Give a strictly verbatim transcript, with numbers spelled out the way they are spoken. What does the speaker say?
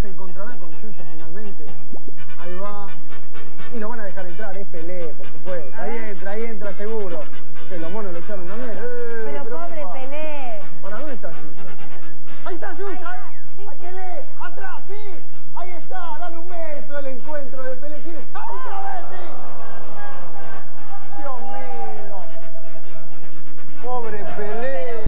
encontrará con Yuya finalmente. Ahí va. Y lo van a dejar entrar, es Pelé, por supuesto. Ahí entra, ahí entra seguro. Que los monos lo echaron también.